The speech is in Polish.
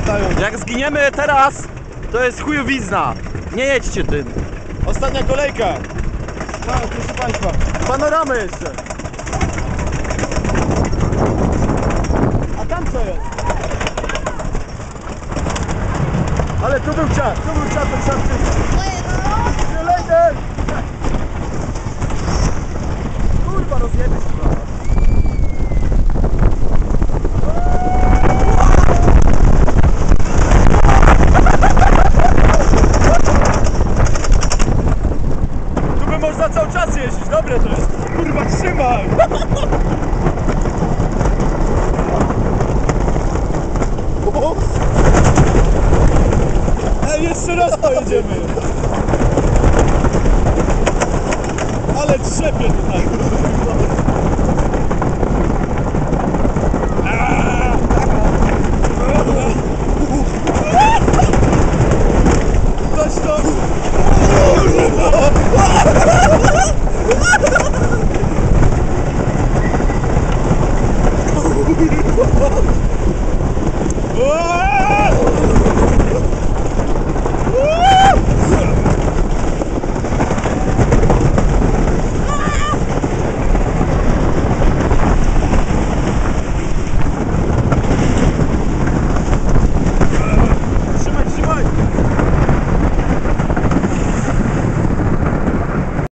latają. Jak zginiemy teraz, to jest chujowizna. Nie jedźcie tym. Ostatnia kolejka. Tak, proszę Państwa. Panoramy jeszcze. A tam co jest? Ale tu był czas, ten sam Lejder! Kurwa, rozjebiesz się. Tu by można cały czas jeździć, dobre to jest. Kurwa, trzymaj! Ej, jeszcze raz pojedziemy! Ale trzepie tutaj!